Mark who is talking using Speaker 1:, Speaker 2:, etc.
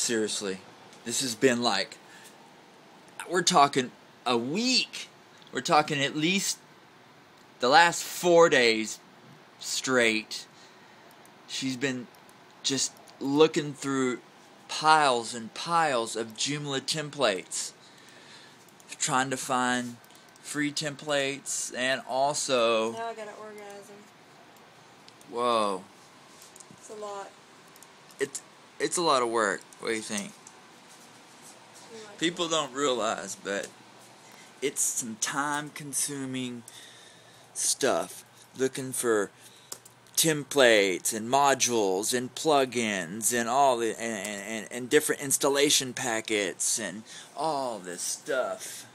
Speaker 1: seriously, this has been like, we're talking a week. We're talking at least the last 4 days straight. She's been just looking through piles and piles of Joomla templates, trying to find free templates, and also...
Speaker 2: Now I gotta orgasm.
Speaker 1: Whoa.
Speaker 2: It's a lot.
Speaker 1: It's a lot of work. What do you think? People don't realize, but it's some time-consuming stuff. Looking for templates and modules and plugins and all the and different installation packets and all this stuff.